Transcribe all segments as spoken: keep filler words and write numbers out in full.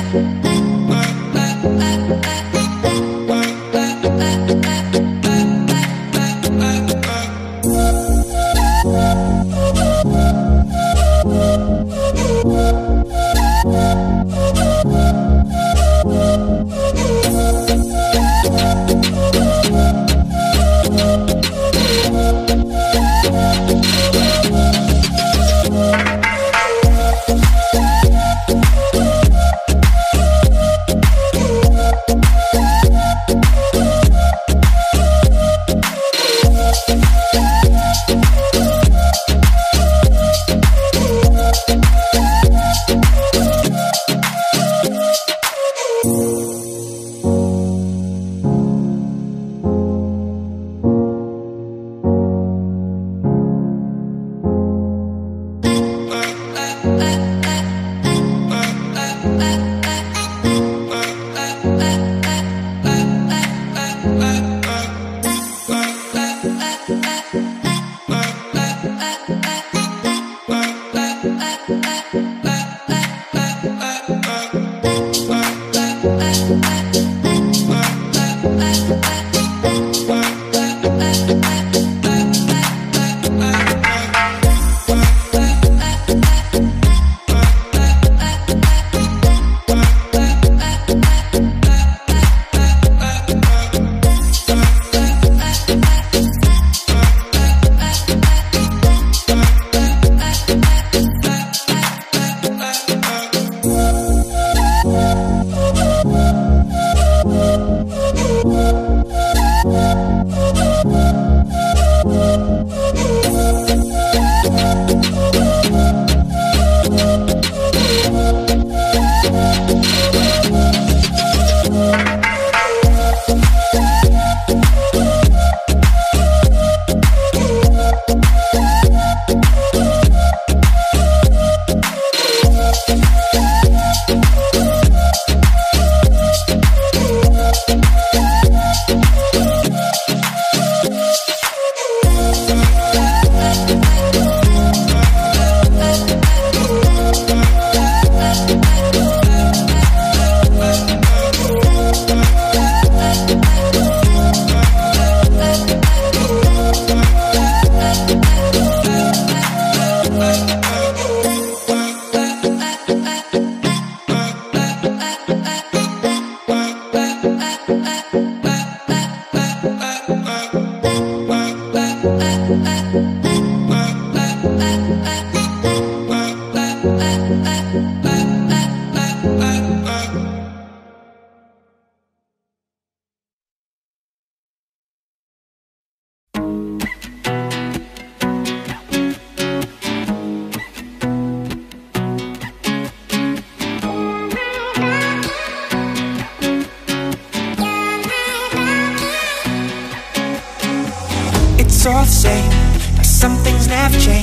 It's all the same, but some things never change.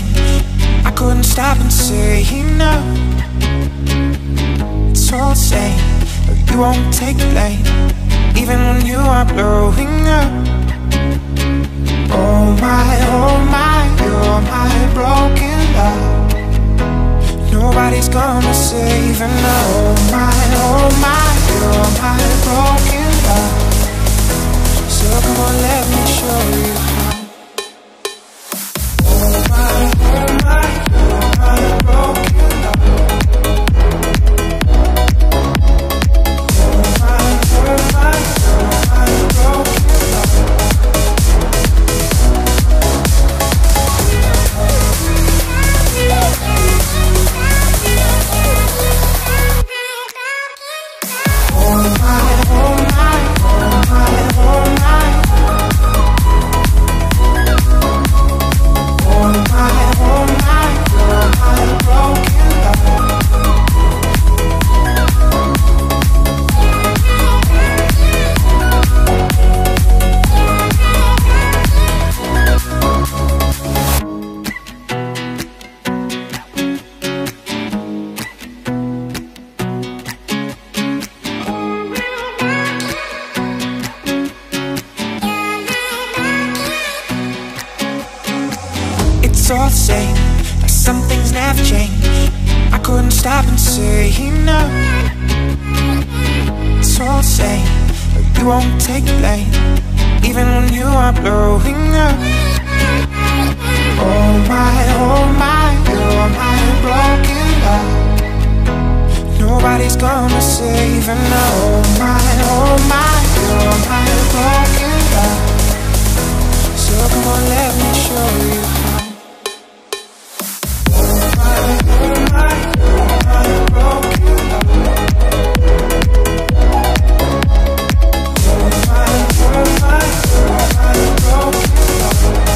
I couldn't stop and say no. It's all the same, but you won't take the blame, even when you are blowing up. Oh my, oh my, you're my broken love. Nobody's gonna save her now. Oh my, oh my, you're my broken love. So come on, let me show you how. Oh my, oh my, you're my broken love. Oh my, oh my, you're my broken love. Oh my, oh my, oh my, oh my. Oh my, oh my, you're my broken love. It's all the same, but some things never change. I couldn't stop and say no. won't take blame, even when you are blowing up. Oh my, oh my, you're my broken love. Nobody's gonna save and oh my, oh my, you're my broken love. So come on, let me show you how. Oh my, oh my, you're my broken love. Oh my, oh my, you're my broken love.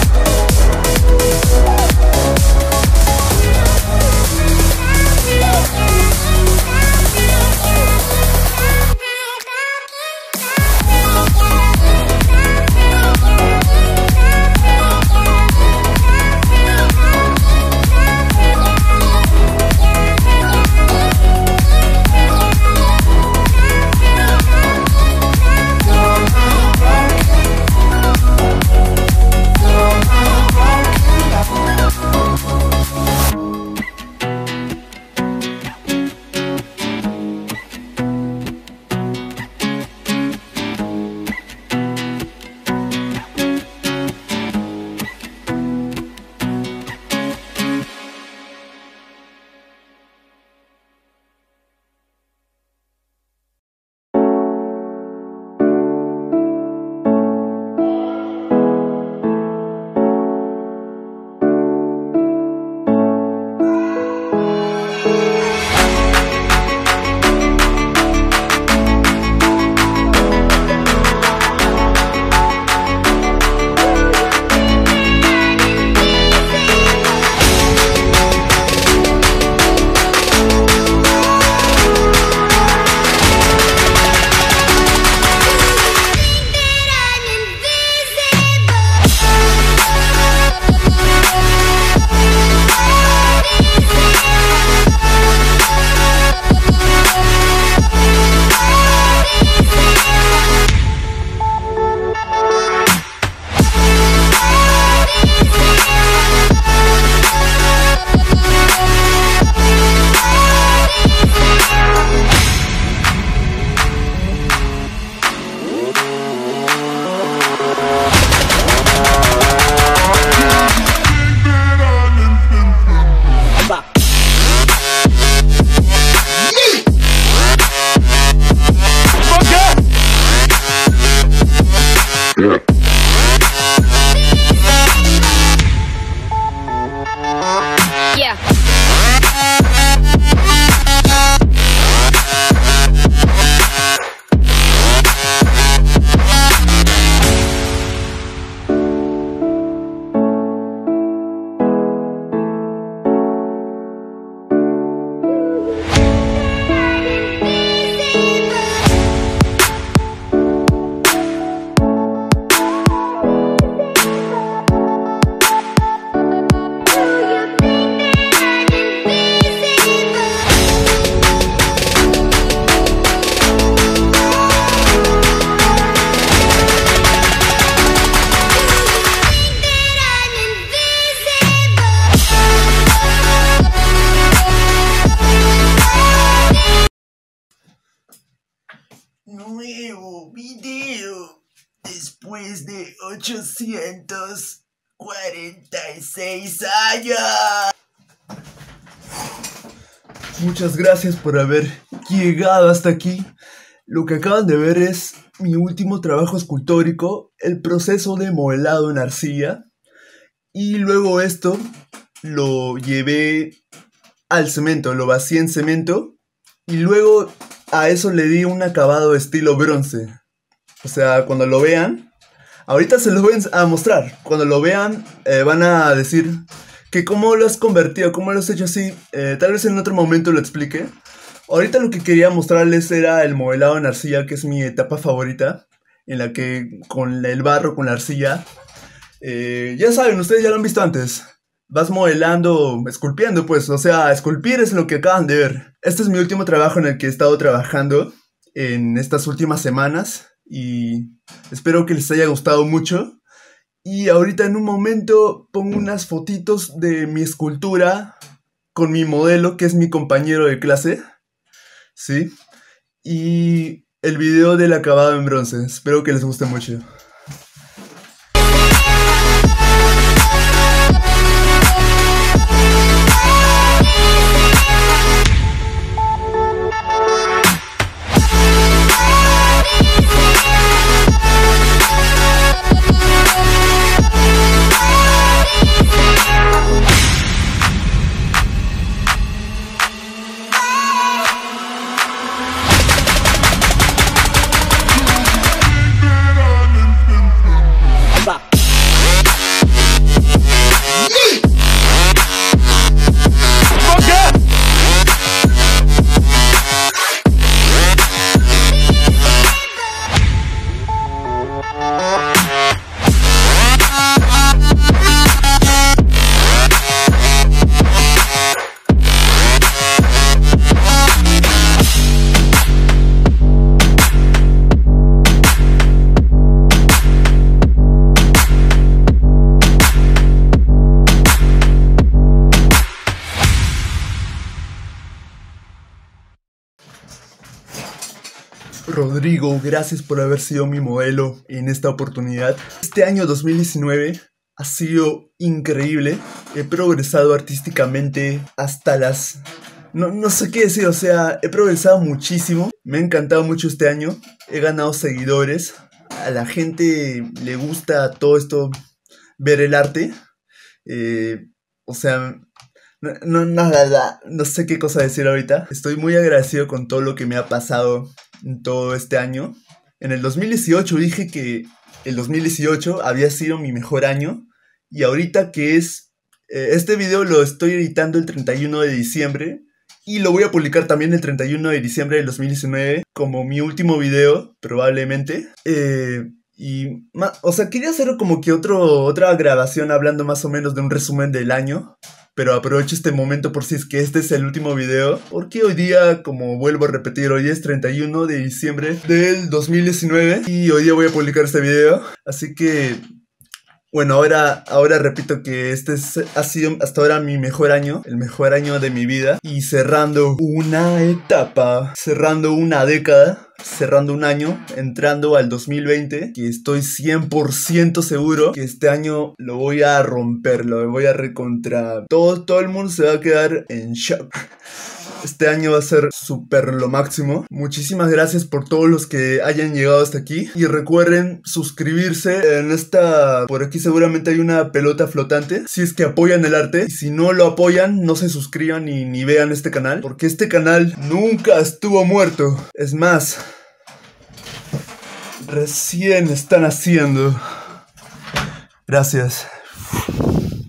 Nuevo video después de ochocientos cuarenta y seis años. Muchas gracias por haber llegado hasta aquí. Lo que acaban de ver es mi último trabajo escultórico, el proceso de modelado en arcilla. Y luego esto lo llevé al cemento, lo vacié en cemento y luego a eso le di un acabado estilo bronce. O sea, cuando lo vean, ahorita se los voy a mostrar. Cuando lo vean eh, van a decir que cómo lo has convertido, cómo lo has hecho así. Eh, tal vez en otro momento lo explique. Ahorita lo que quería mostrarles era el modelado en arcilla, que es mi etapa favorita, en la que con el barro, con la arcilla, eh, ya saben, ustedes ya lo han visto antes. Vas modelando, esculpiendo pues, o sea, esculpir es lo que acaban de ver. Este es mi último trabajo en el que he estado trabajando en estas últimas semanas y espero que les haya gustado mucho. Y ahorita en un momento pongo unas fotitos de mi escultura con mi modelo, que es mi compañero de clase, ¿sí? Y el video del acabado en bronce. Espero que les guste mucho. Rodrigo, gracias por haber sido mi modelo en esta oportunidad. Este año dos mil diecinueve ha sido increíble. He progresado artísticamente hasta las... No, no sé qué decir, o sea, he progresado muchísimo. Me ha encantado mucho este año. He ganado seguidores. A la gente le gusta todo esto, ver el arte. Eh, o sea... No, no, nada, no sé qué cosa decir ahorita. Estoy muy agradecido con todo lo que me ha pasado en todo este año. En el dos mil dieciocho dije que el dos mil dieciocho había sido mi mejor año. Y ahorita que es... Eh, este video lo estoy editando el treinta y uno de diciembre. Y lo voy a publicar también el treinta y uno de diciembre del dos mil diecinueve. Como mi último video, probablemente. Eh... Y, o sea, quería hacer como que otro, otra grabación hablando más o menos de un resumen del año. Pero aprovecho este momento por si es que este es el último video. Porque hoy día, como vuelvo a repetir, hoy es treinta y uno de diciembre del dos mil diecinueve. Y hoy día voy a publicar este video. Así que... Bueno, ahora, ahora repito que este es, ha sido hasta ahora mi mejor año, el mejor año de mi vida. Y cerrando una etapa, cerrando una década, cerrando un año, entrando al dos mil veinte, que estoy cien por ciento seguro que este año lo voy a romper, lo voy a recontra... Todo, todo el mundo se va a quedar en shock. Este año va a ser súper lo máximo. Muchísimas gracias por todos los que hayan llegado hasta aquí. Y recuerden suscribirse en esta... Por aquí seguramente hay una pelota flotante. Si es que apoyan el arte. Y si no lo apoyan, no se suscriban ni, ni vean este canal. Porque este canal nunca estuvo muerto. Es más, recién están haciendo. Gracias.